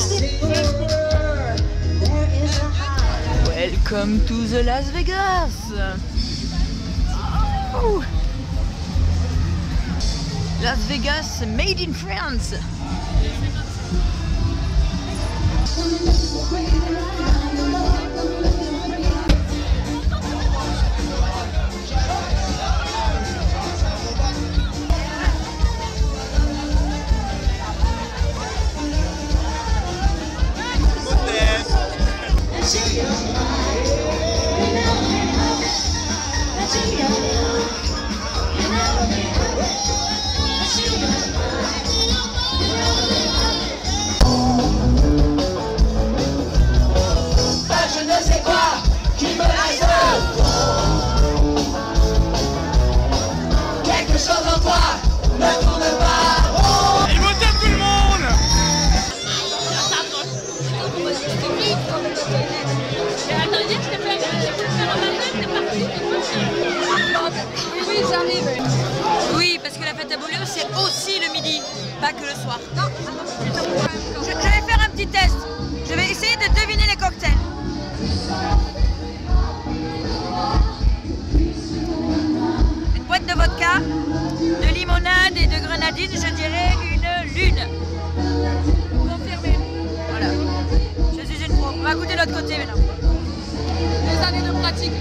Welcome to the Las Vegas. Oh. Las Vegas made in France. Oui, parce que la fête à Beaulieu, c'est aussi le midi, pas que le soir. Je vais faire un petit test. Je vais essayer de deviner les cocktails. Une boîte de vodka, de limonade et de grenadine, je dirais une lune. Confirmé. Voilà. Je suis une pro. On va goûter de l'autre côté maintenant. 2 années de pratique.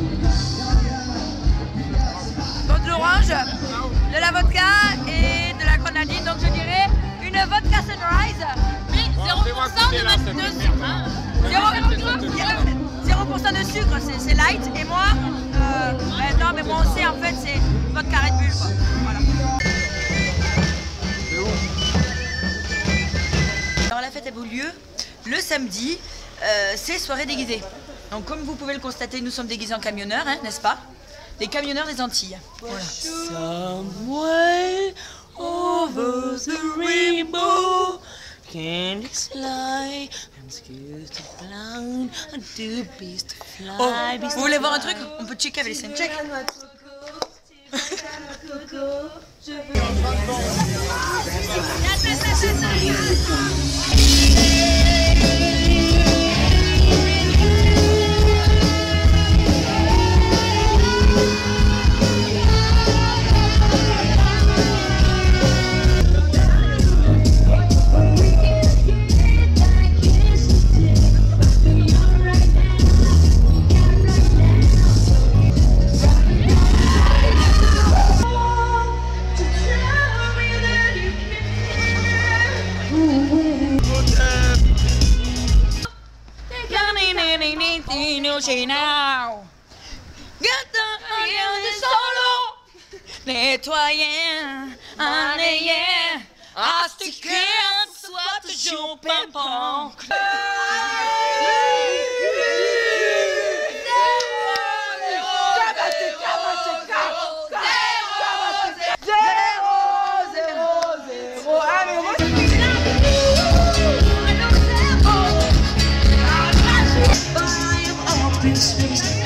Donc de l'orange, de la vodka et de la grenadine, donc je dirais une vodka sunrise. Mais 0% de sucre, c'est light. Et moi, non mais moi aussi en fait c'est vodka Red Bull quoi. Voilà. Alors la fête a Beaulieu, le samedi, c'est soirée déguisée. Donc comme vous pouvez le constater, nous sommes déguisés en camionneurs, hein, n'est-ce pas? Les camionneurs des Antilles. Voilà. Somewhere over the rainbow, candy slide, I'm scared to blind, and the beast to fly. Oh, vous voulez voir un truc? On peut checker avec les scènes check. Now. Solo, nettoyant, en ayant, à ce qu'elle soit toujours pimpant.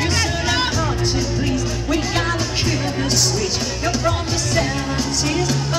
We gotta kill the switch. You're from the 70s.